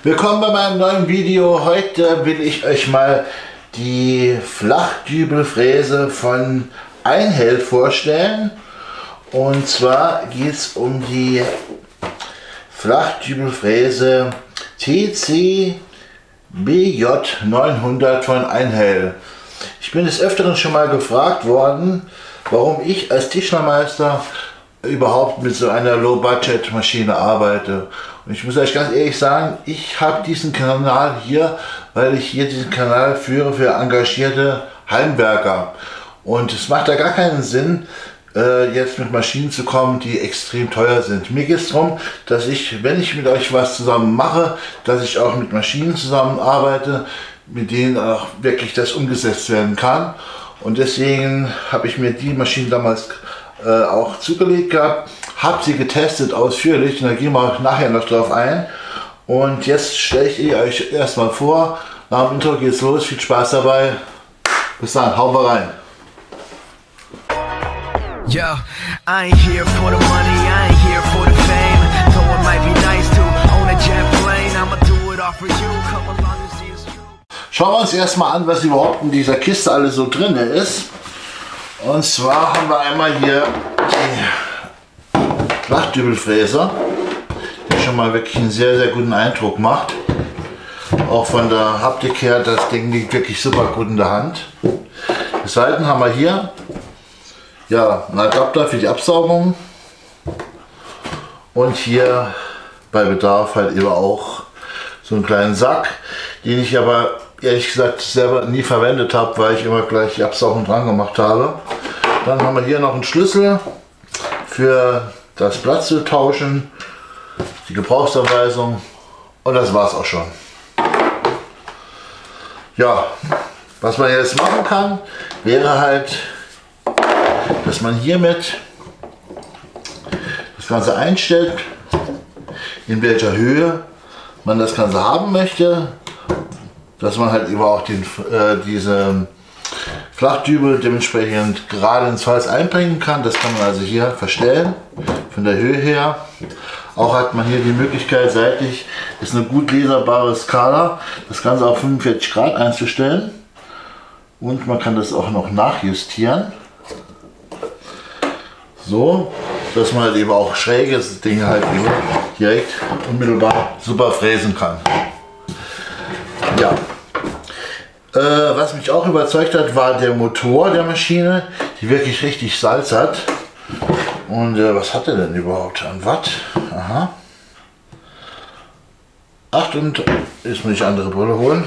Willkommen bei meinem neuen Video. Heute will ich euch mal die Flachdübelfräse von Einhell vorstellen. Und zwar geht es um die Flachdübelfräse TC BJ 900 von Einhell. Ich bin des Öfteren schon mal gefragt worden, warum ich als Tischlermeister überhaupt mit so einer Low-Budget-Maschine arbeite. Und ich muss euch ganz ehrlich sagen, ich habe diesen Kanal hier, weil ich hier diesen Kanal führe für engagierte Heimwerker. Und es macht da gar keinen Sinn, jetzt mit Maschinen zu kommen, die extrem teuer sind. Mir geht es darum, dass ich, wenn ich mit euch was zusammen mache, dass ich auch mit Maschinen zusammenarbeite, mit denen auch wirklich das umgesetzt werden kann. Und deswegen habe ich mir die Maschine damals auch zugelegt gehabt, habe sie getestet ausführlich und da gehen wir nachher noch drauf ein. Und jetzt stelle ich euch erstmal vor. Nach dem Intro geht's los, viel Spaß dabei. Bis dann, hauen wir rein. Yo, I ain't here for the money, I ain't here for the fame. Though it might be nice to own a jet plane, I'ma do it all for you. Come along and see it's true. Schauen wir uns erstmal an, was überhaupt in dieser Kiste alles so drin ist. Und zwar haben wir einmal hier die Flachdübelfräse, die schon mal wirklich einen sehr, sehr guten Eindruck macht. Auch von der Haptik her, das Ding liegt wirklich super gut in der Hand. Des Weiteren haben wir hier ja, einen Adapter für die Absaugung. Und hier bei Bedarf halt eben auch so einen kleinen Sack, den ich aber ehrlich gesagt selber nie verwendet habe, weil ich immer gleich die Absaugung dran gemacht habe. Dann haben wir hier noch einen Schlüssel für das Blatt zu tauschen, die Gebrauchsanweisung und das war es auch schon. Ja, was man jetzt machen kann, wäre halt, dass man hiermit das Ganze einstellt, in welcher Höhe man das Ganze haben möchte, dass man halt eben auch diese Flachdübel dementsprechend gerade ins Holz einbringen kann. Das kann man also hier verstellen, von der Höhe her. Auch hat man hier die Möglichkeit, seitlich ist eine gut leserbare Skala, das Ganze auf 45 Grad einzustellen. Und man kann das auch noch nachjustieren. So, dass man halt eben auch schräge Dinge halt eben direkt unmittelbar super fräsen kann. Ja. Was mich auch überzeugt hat, war der Motor der Maschine, die wirklich richtig Salz hat. Und was hat er denn überhaupt an Watt? Aha. Ach, und jetzt muss ich andere Brille holen.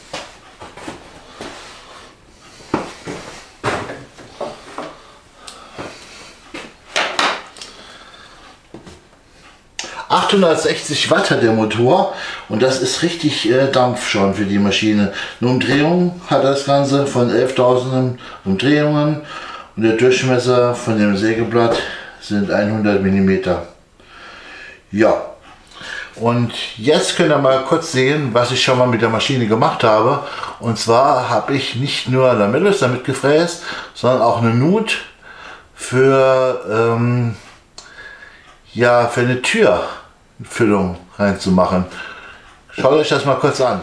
...860 Watt hat der Motor und das ist richtig Dampf schon für die Maschine. Eine Umdrehung hat das Ganze von 11.000 Umdrehungen und der Durchmesser von dem Sägeblatt sind 100 mm. Ja, und jetzt könnt ihr mal kurz sehen, was ich schon mal mit der Maschine gemacht habe. Und zwar habe ich nicht nur Lamellos damit gefräst, sondern auch eine Nut für, ja, für eine Türfüllung reinzumachen. Schaut euch das mal kurz an.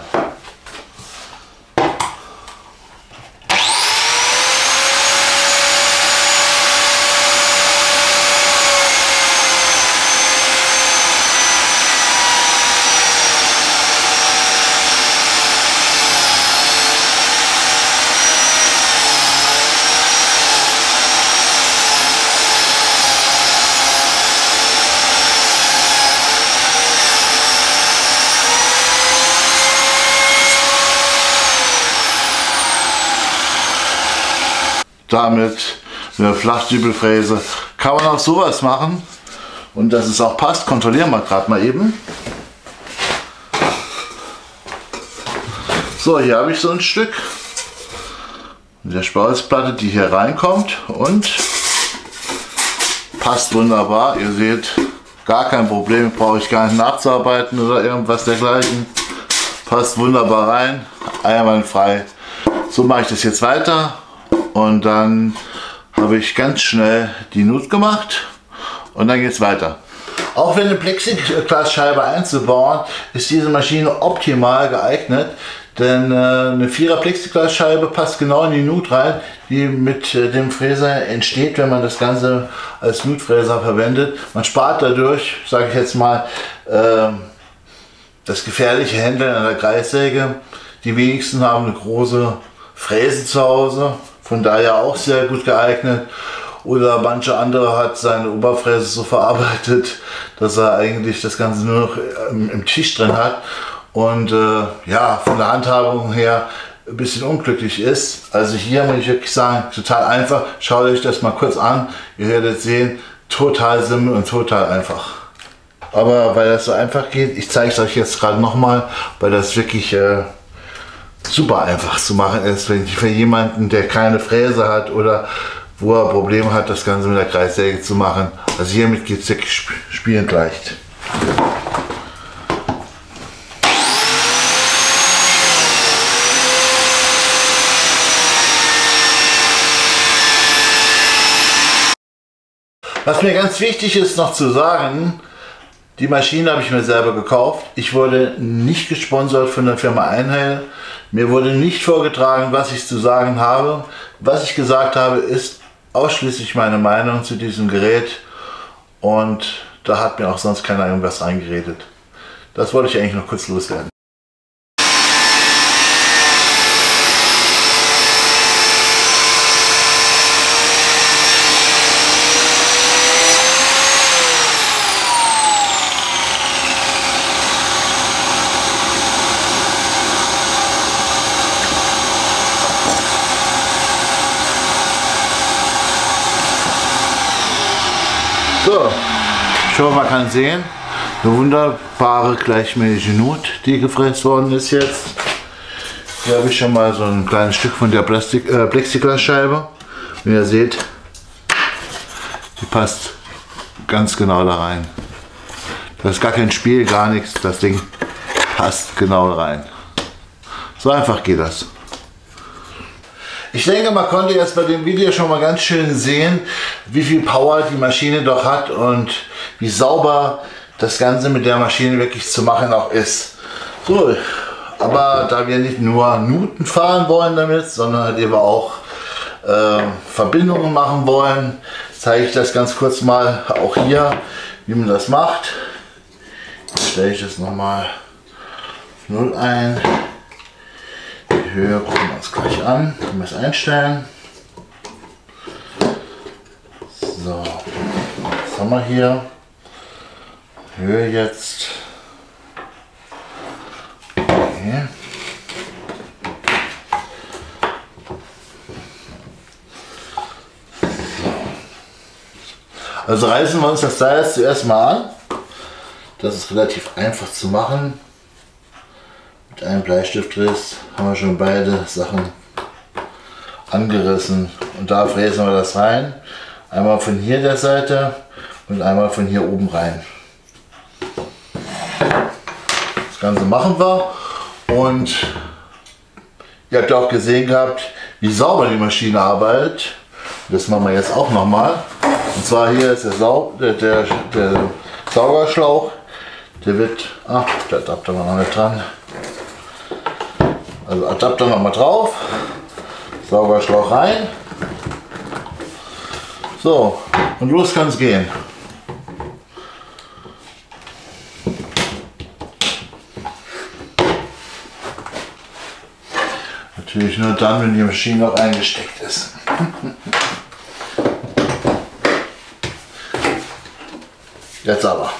Damit eine Flachdübelfräse kann man auch sowas machen und dass es auch passt, kontrollieren wir gerade mal eben. So, hier habe ich so ein Stück der Spalzplatte, die hier reinkommt und passt wunderbar. Ihr seht, gar kein Problem, brauche ich gar nicht nachzuarbeiten oder irgendwas dergleichen. Passt wunderbar rein, einwandfrei. So mache ich das jetzt weiter. Und dann habe ich ganz schnell die Nut gemacht und dann geht es weiter. Auch wenn eine Plexiglasscheibe einzubauen, ist diese Maschine optimal geeignet, denn eine 4er Plexiglasscheibe passt genau in die Nut rein, die mit dem Fräser entsteht, wenn man das Ganze als Nutfräser verwendet. Man spart dadurch, sage ich jetzt mal, das gefährliche Händeln an der Kreissäge. Die wenigsten haben eine große Fräse zu Hause, von daher auch sehr gut geeignet. Oder manche andere hat seine Oberfräse so verarbeitet, dass er eigentlich das Ganze nur noch im Tisch drin hat und ja, von der Handhabung her ein bisschen unglücklich ist. Also hier muss ich wirklich sagen, total einfach. Schaut euch das mal kurz an. Ihr werdet sehen, total simpel und total einfach. Aber weil das so einfach geht, ich zeige es euch jetzt gerade nochmal, weil das wirklich super einfach zu machen ist, für jemanden, der keine Fräse hat oder wo er Probleme hat, das Ganze mit der Kreissäge zu machen. Also hiermit geht es wirklich spielend leicht. Was mir ganz wichtig ist noch zu sagen, die Maschine habe ich mir selber gekauft. Ich wurde nicht gesponsert von der Firma Einhell. Mir wurde nicht vorgetragen, was ich zu sagen habe. Was ich gesagt habe, ist ausschließlich meine Meinung zu diesem Gerät. Und da hat mir auch sonst keiner irgendwas reingeredet. Das wollte ich eigentlich noch kurz loswerden. So, ich hoffe, man kann sehen, eine wunderbare gleichmäßige Nut, die gefräst worden ist jetzt. Hier habe ich schon mal so ein kleines Stück von der Plexiglasscheibe. Wie ihr seht, die passt ganz genau da rein. Das ist gar kein Spiel, gar nichts, das Ding passt genau rein. So einfach geht das. Ich denke, man konnte jetzt bei dem Video schon mal ganz schön sehen, wie viel Power die Maschine doch hat und wie sauber das Ganze mit der Maschine wirklich zu machen auch ist. So, aber da wir nicht nur Nuten fahren wollen damit, sondern halt eben auch Verbindungen machen wollen, zeige ich das ganz kurz mal auch hier, wie man das macht. Jetzt stelle ich das nochmal auf 0 ein. Die Höhe gucken wir uns gleich an, können wir es einstellen. So, was haben wir hier? Höhe jetzt. Okay. Also reißen wir uns das Teil jetzt zuerst mal an. Das ist relativ einfach zu machen. Mit einem Bleistiftriss haben wir schon beide Sachen angerissen und da fräsen wir das rein. Einmal von hier der Seite und einmal von hier oben rein. Das Ganze machen wir und ihr habt ja auch gesehen gehabt, wie sauber die Maschine arbeitet. Das machen wir jetzt auch nochmal. Und zwar hier ist der Saugerschlauch. Der wird, der Adapter war noch nicht dran. Also Adapter nochmal drauf, Saugerschlauch rein. So, und los kann es gehen. Natürlich nur dann, wenn die Maschine noch eingesteckt ist. Jetzt aber.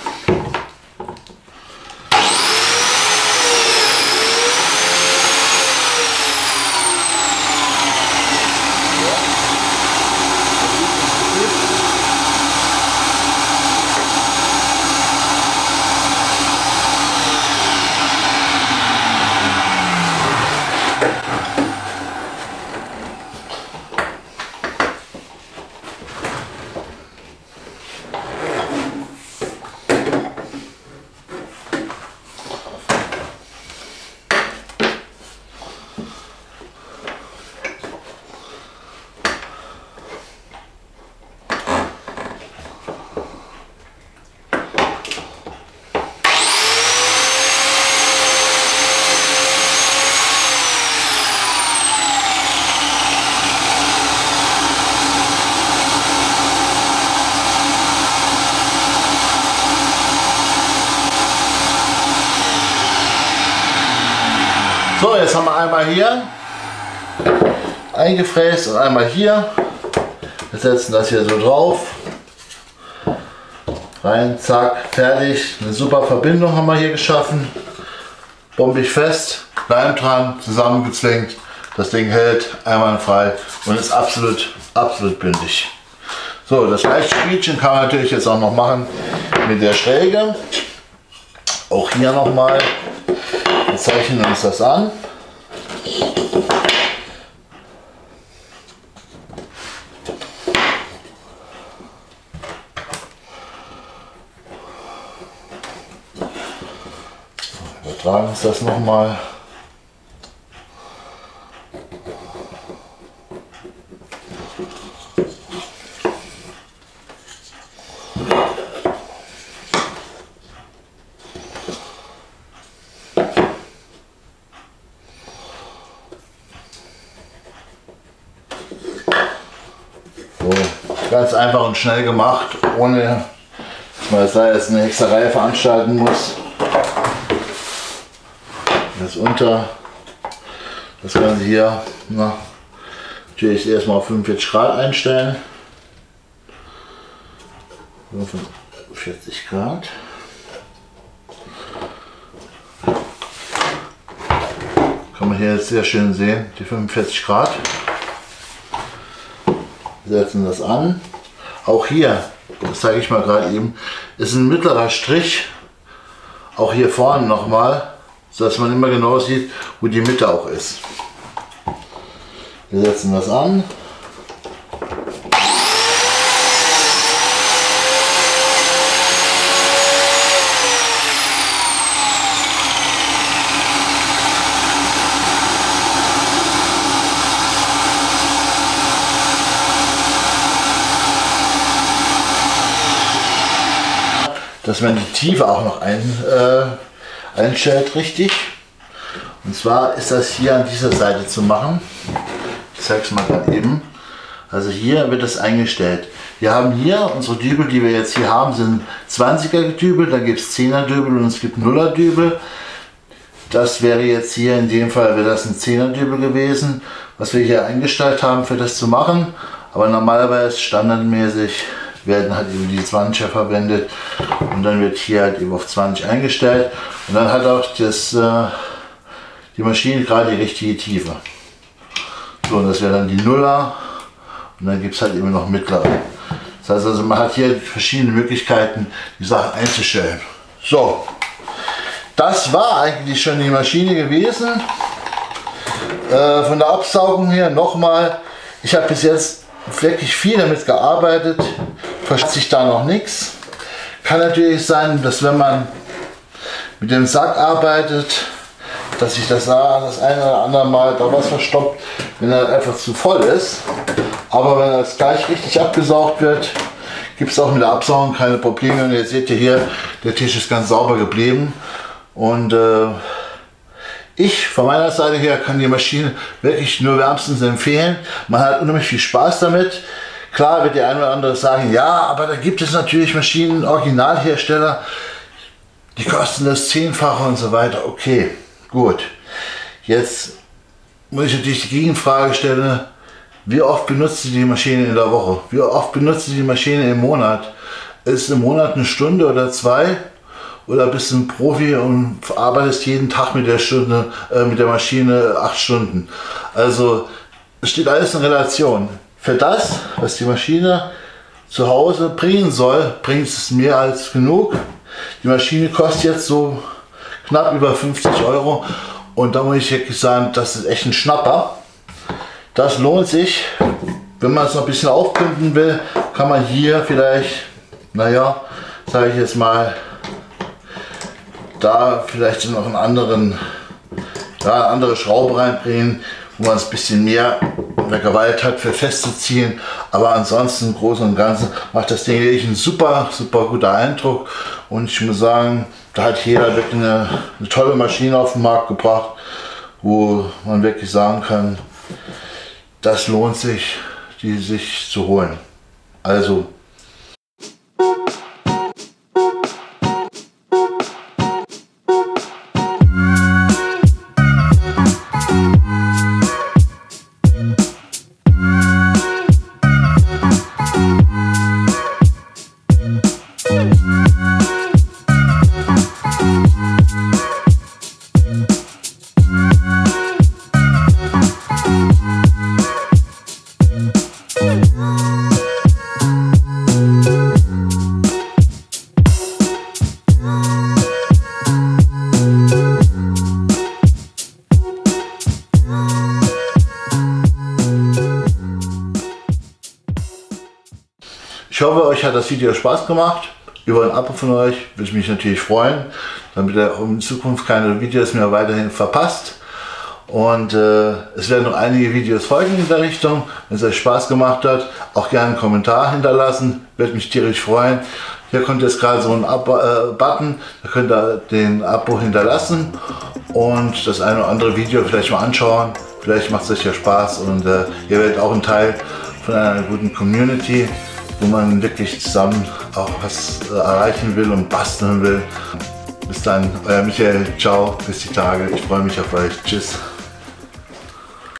So, jetzt haben wir einmal hier eingefräst und einmal hier. Wir setzen das hier so drauf. Rein, zack, fertig. Eine super Verbindung haben wir hier geschaffen. Bombig fest, Leim dran, zusammengezwängt. Das Ding hält einwandfrei und ist absolut bündig. So, das gleiche Spielchen kann man natürlich jetzt auch noch machen mit der Schräge. Auch hier nochmal. Wir zeichnen uns das an. Übertragen uns das nochmal. So, ganz einfach und schnell gemacht, ohne dass man da jetzt eine Hexerei veranstalten muss. Das das Ganze hier natürlich erstmal auf 45 Grad einstellen. 45 Grad. Kann man hier jetzt sehr schön sehen, die 45 Grad. Wir setzen das an. Auch hier, das zeige ich mal gerade eben, ist ein mittlerer Strich. Auch hier vorne nochmal, sodass man immer genau sieht, wo die Mitte auch ist. Wir setzen das an. Dass man die Tiefe auch noch einstellt, richtig. Und zwar ist das hier an dieser Seite zu machen. Ich zeige es mal gerade eben. Also hier wird das eingestellt. Wir haben hier unsere Dübel, die wir jetzt hier haben, sind 20er Dübel, dann gibt es 10er Dübel und es gibt 0er Dübel. Das wäre jetzt hier in dem Fall wäre das ein 10er Dübel gewesen, was wir hier eingestellt haben für das zu machen. Aber normalerweise standardmäßig werden halt eben die 20er verwendet und dann wird hier halt eben auf 20 eingestellt und dann hat auch die Maschine gerade die richtige Tiefe. So, und das wäre dann die Nuller und dann gibt es halt eben noch mittlere. Das heißt also, man hat hier verschiedene Möglichkeiten, die Sachen einzustellen. So, das war eigentlich schon die Maschine gewesen. Von der Absaugung her nochmal, ich habe bis jetzt wirklich viel damit gearbeitet, versteht sich da noch nichts. Kann natürlich sein, dass wenn man mit dem Sack arbeitet, dass sich das eine oder andere Mal da was verstopft, wenn er einfach zu voll ist. Aber wenn das gleich richtig abgesaugt wird, gibt es auch mit der Absaugung keine Probleme. Und ihr seht hier, der Tisch ist ganz sauber geblieben. Und ich von meiner Seite her kann die Maschine wirklich nur wärmstens empfehlen. Man hat unheimlich viel Spaß damit. Klar wird der eine oder andere sagen, ja, aber da gibt es natürlich Maschinen, Originalhersteller, die kosten das 10-fache und so weiter. Okay, gut. Jetzt muss ich natürlich die Gegenfrage stellen, wie oft benutzt ihr die Maschine in der Woche? Wie oft benutzt ihr die Maschine im Monat? Ist im Monat eine Stunde oder zwei? Oder bist du ein Profi und arbeitest jeden Tag mit der Maschine 8 Stunden? Also es steht alles in Relation. Für das, was die Maschine zu Hause bringen soll, bringt es mehr als genug. Die Maschine kostet jetzt so knapp über 50 € und da muss ich wirklich sagen, das ist echt ein Schnapper. Das lohnt sich. Wenn man es noch ein bisschen aufpimpen will, kann man hier vielleicht, naja, sage ich jetzt mal, da vielleicht noch eine andere Schraube reinbringen, wo man es ein bisschen mehr Gewalt hat für festzuziehen, aber ansonsten im Großen und Ganzen macht das Ding wirklich einen super guter Eindruck und ich muss sagen, da hat jeder wirklich eine tolle Maschine auf den Markt gebracht, wo man wirklich sagen kann, das lohnt sich, die sich zu holen. Also euch hat das Video Spaß gemacht. Über ein Abo von euch würde ich mich natürlich freuen, damit ihr in Zukunft keine Videos mehr weiterhin verpasst. Und es werden noch einige Videos folgen in der Richtung. Wenn es euch Spaß gemacht hat, auch gerne einen Kommentar hinterlassen. Würde mich tierisch freuen. Hier kommt jetzt gerade so ein Button, da könnt ihr den Abo hinterlassen und das eine oder andere Video vielleicht mal anschauen. Vielleicht macht es euch ja Spaß und ihr werdet auch ein Teil von einer guten Community, wo man wirklich zusammen auch was erreichen will und basteln will. Bis dann, euer Michael, ciao, bis die Tage, ich freue mich auf euch, tschüss.